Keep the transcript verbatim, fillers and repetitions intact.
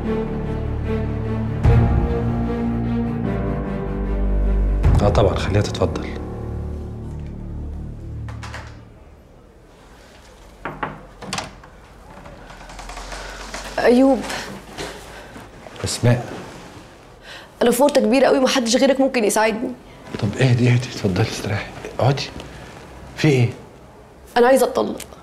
اه طبعا، خليها تتفضل. ايوب. اسماء. انا في ورطه كبيره قوي، محدش غيرك ممكن يساعدني. طب اهدي اهدي، اتفضلي استريحي، اقعدي. في ايه؟ انا عايزه اتطلق.